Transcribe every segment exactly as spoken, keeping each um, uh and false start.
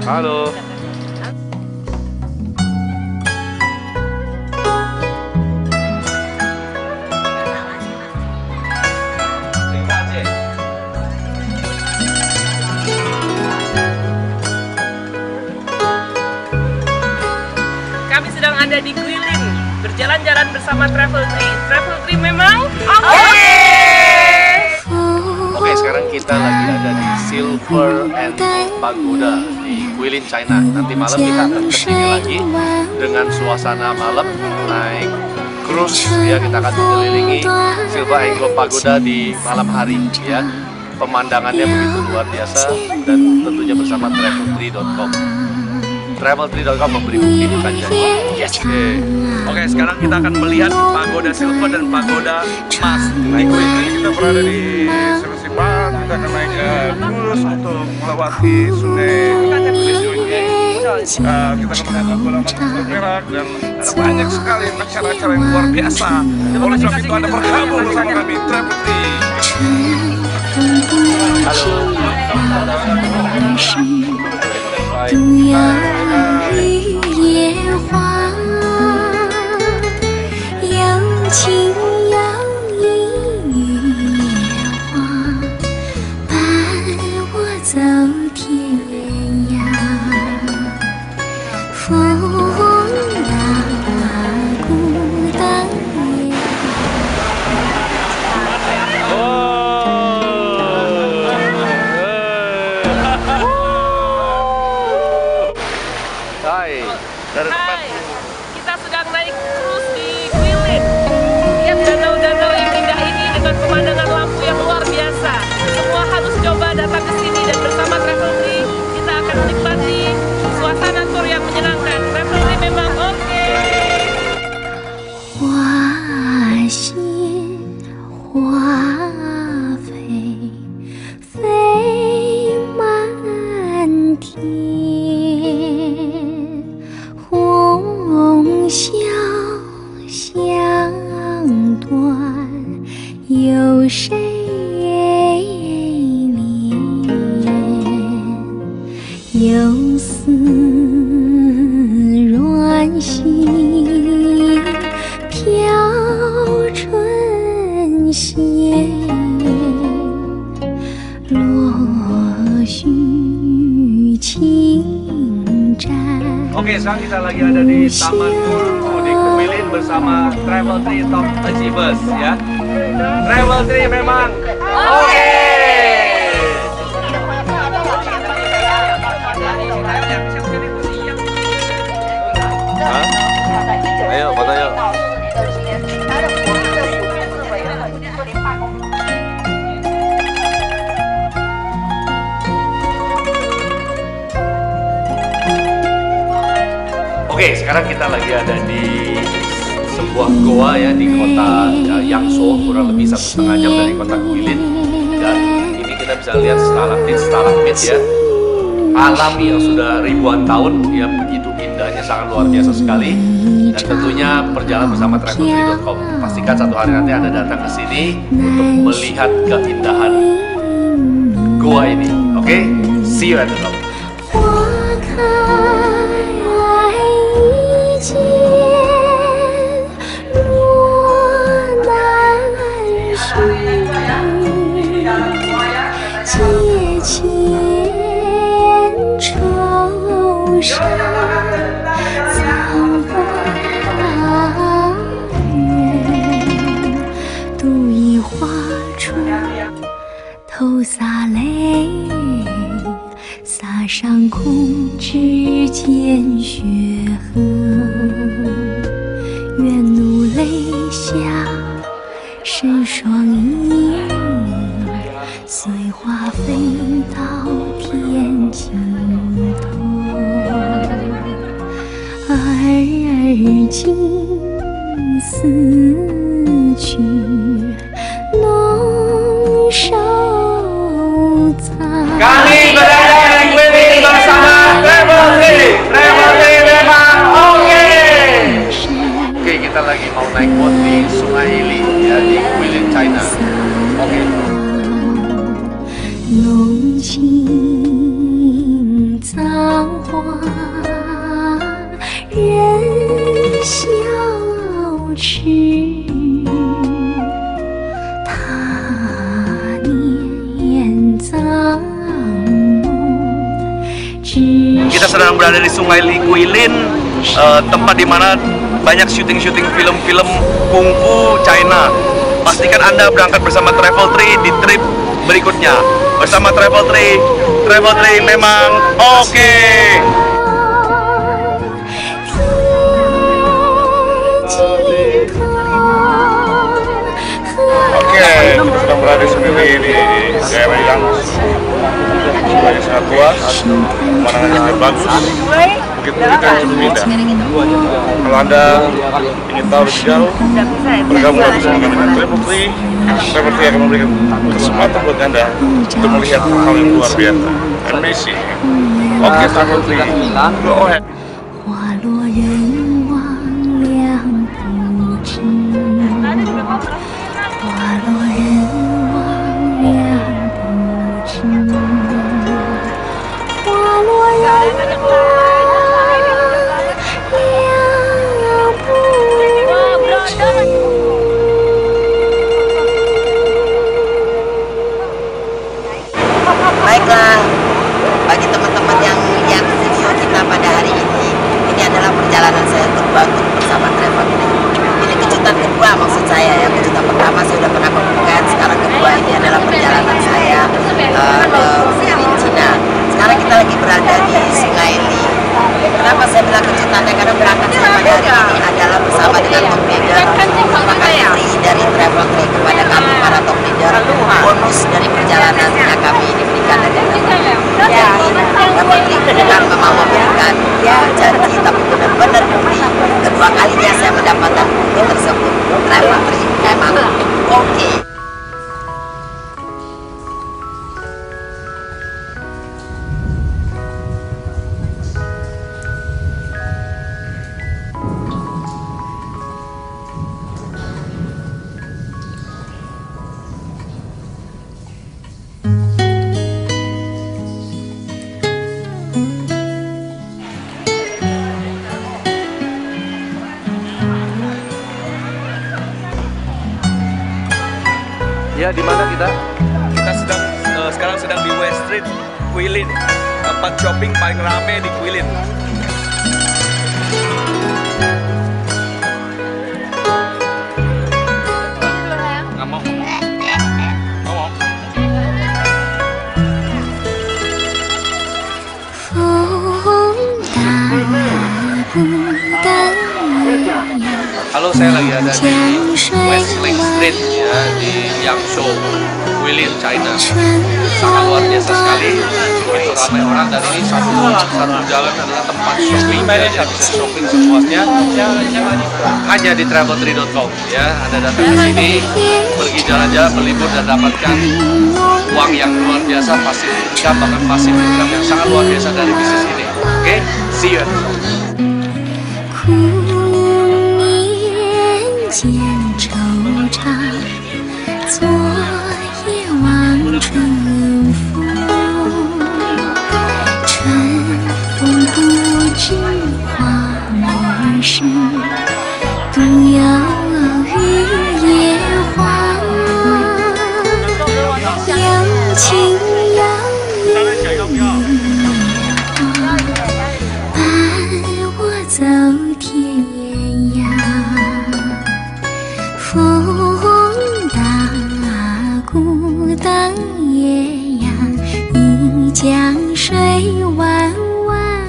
Halo. Kami sedang ada di Guilin, berjalan-jalan bersama Travel Tree. Travel Tree memang oke. Okay. Oke, sekarang kita lagi ada di Silver and Pagoda di Guilin, China. Nanti malam kita akan kesini lagi dengan suasana malam naik cruise ya. Kita akan mengelilingi Silver and Pagoda di malam hari ya. Pemandangannya begitu luar biasa dan tentunya bersama travel tree dot com. travel tree dot com memberi bukti bukan janji. Yes. Oke. Oke, sekarang kita akan melihat pagoda silver dan pagoda emas. Naik ini kita berada di Sulawesi Barat. Kita akan naik ke Tulus untuk melewati sungai Lisyu ini. Uh, kita akan melihat bola mata Perak dan ada banyak sekali acara-acara yang luar biasa. Oleh sebab itu Anda bergabung bersama kami Travel Tree. Halo. Hai. 野花有情有义，野花伴我走天涯，风大鼓荡夜。 Hai, dari tempat. Hai, kita sedang naik cruise di Guilin. Lihat danau-danau yang indah ini dengan pemandangan lampu yang luar biasa. Semua harus coba datang ke sini dan bersama Travel Tree kita akan menikmati suasana tour yang menyenangkan. Travel Tree memang oke. 花谢花飞，飞满天。 红消香断，有谁怜？又思软心飘春榭，落絮轻沾。 Oke, sekarang kita lagi ada di Taman Guru di Guilin bersama Travel Tree Top Achievers ya. Travel Tree memang oke. Okay. Hah? Ayo, foto yuk. Oke, sekarang kita lagi ada di sebuah goa ya di kota uh, Yangzhou, kurang lebih satu setengah jam dari kota Guilin. Dan ini kita bisa lihat stalaktit stalagmit ya, alam yang sudah ribuan tahun ya, begitu indahnya, sangat luar biasa sekali. Dan tentunya perjalanan bersama travel tree dot com. Pastikan satu hari nanti Anda datang ke sini untuk melihat keindahan goa ini. Oke, see you at the top. 见落难寻，阶前愁伤苍花远，独倚花处头洒泪。 洒上空指尖血痕，愿怒泪下深双眼，随花飞到天尽头。而今思去，浓收藏。 Kami berada di Guilin bersama Travel Tree. Travel Tree memang oke. Oke, kita lagi mau naik boat di Sungai Ili ya di Guilin, China. Oke. 浓情藏人小痴，他年早梦。 Kita sedang berada di Sungai Liquilin, uh, tempat dimana banyak syuting-syuting film-film kungfu China. Pastikan Anda berangkat bersama Travel Tree di trip berikutnya. Bersama Travel Tree, Travel Tree memang oke. Okay. Oke, okay, sedang berada sendiri di daerah yang sungainya sangat luas, pemandangannya sangat bagus, bukit-bukit yang cukup indah. Kalau Anda ingin tahu lebih jauh, bergabunglah bersama kami dengan Travel Tree. Travel Tree akan memberikan kesempatan buat Anda untuk melihat hal yang luar biasa. Amazing. Oke, okay, Travel Tree, go ahead. Baiklah, bagi teman-teman yang lihat video kita pada hari ini, ini adalah perjalanan saya terbangun bersama Travel Tree. Ini kejutan kedua maksud saya ya, kejutan pertama saya sudah pernah pembukaan, sekarang kedua ini adalah perjalanan saya uh, ke Guilin, China. Sekarang kita lagi berada di Sungai Li. Kenapa saya bilang kejutannya? Karena berangkat saya pada hari ini adalah bersama dengan top leader, merupakan free dari Travel Tree kepada kami para top leader, bonus dari perjalanan yang kami diberikan dari Travel Tree. Jadi Travel Tree bukan memang memberikan ya janji, tapi benar-benar memberi. Kedua kalinya saya mendapatkan bukti tersebut. Travel Tree memang oke. Okay. Ya, di mana kita? Kita sedang uh, sekarang sedang di West Street, Guilin, tempat shopping paling rame di Guilin. Nggak mau. Nggak mau. Halo, saya lagi ada di Westlake Street ya, di Yangshuo, Guilin, China. Sangat luar biasa sekali, begitu ramai orang, dan ini satu satu jalan adalah tempat shopping ya, Anda bisa shopping sepuasnya hanya di travel tree dot com ya. Anda datang ke sini, pergi jalan-jalan, berlibur, dan dapatkan uang yang luar biasa, pasif income, bahkan pasif income yang sangat luar biasa dari bisnis ini. Oke, okay? See you. 间惆怅，昨夜望春风，春风不知花落时，独有雨夜花。有情有义野花，伴我走天涯。 风大鼓荡野洋，一江水弯弯。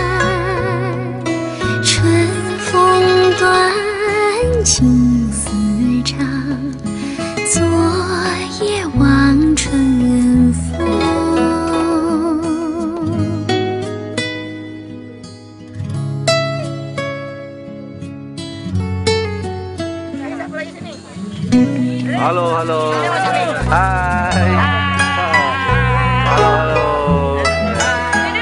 春风断，情丝长。昨夜望春风。 Halo, halo. Hai. Halo, halo.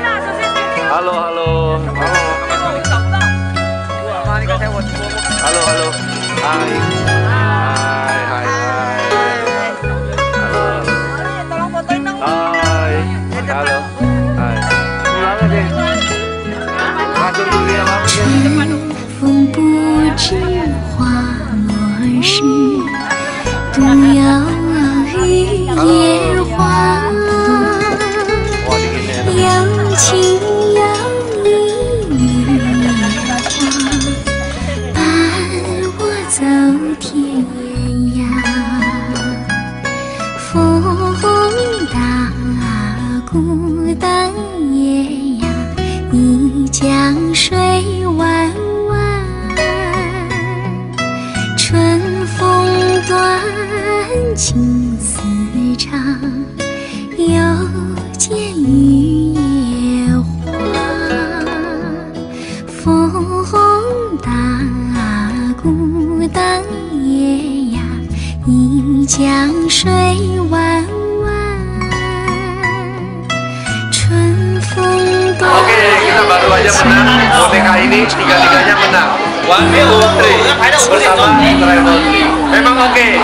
dua-duanya menang, boneka ini tiga-tiganya menang. One, two, three, bersama Travel Tree. Memang oke, okay.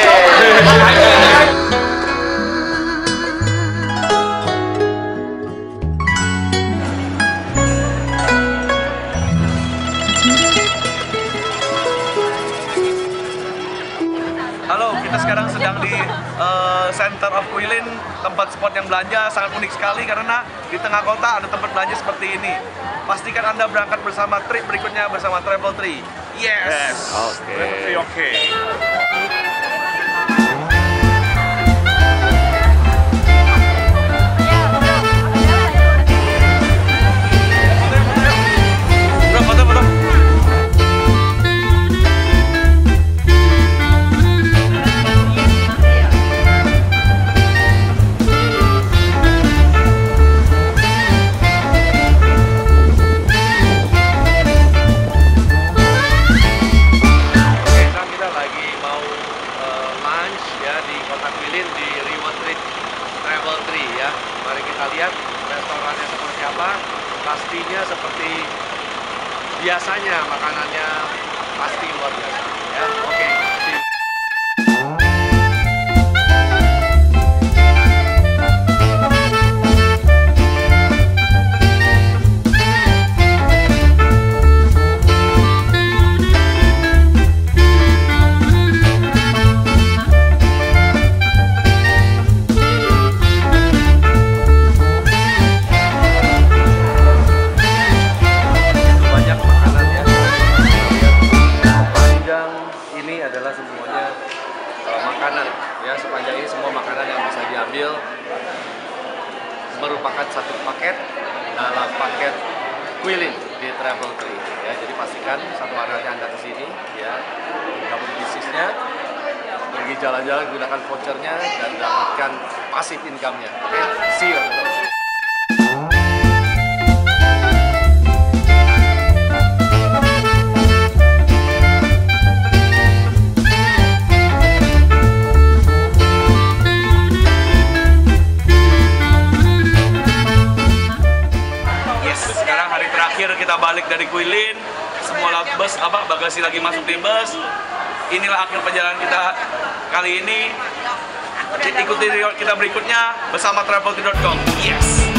Yeah. Halo, kita sekarang sedang di uh, Center of Guilin, tempat spot yang belanja sangat unik sekali karena di tengah kota ada tempat belanja seperti ini. Pastikan Anda berangkat bersama trip berikutnya bersama Travel Tree. Yes. Yes. Oke. Okay. Travel Tree oke. Okay. Mari kita lihat restorannya seperti apa. Pastinya seperti biasanya, makanannya pasti luar biasa ya. Oke, okay. adalah semuanya uh, makanan ya, sepanjang ini semua makanan yang bisa diambil merupakan satu paket dalam paket Guilin di Travel Tree ya. Jadi pastikan satu hari Anda ke sini ya, gabung bisnisnya, pergi jalan-jalan gunakan vouchernya dan dapatkan passive income-nya. Oke, okay? See you. Kita balik dari Guilin, semua bus apa bagasi lagi masuk di bus. Inilah akhir perjalanan kita kali ini. Ikuti kita berikutnya bersama travel tree dot com. Yes.